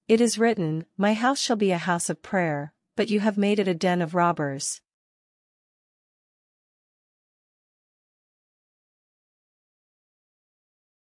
It is written, My house shall be a house of prayer, but you have made it a den of robbers.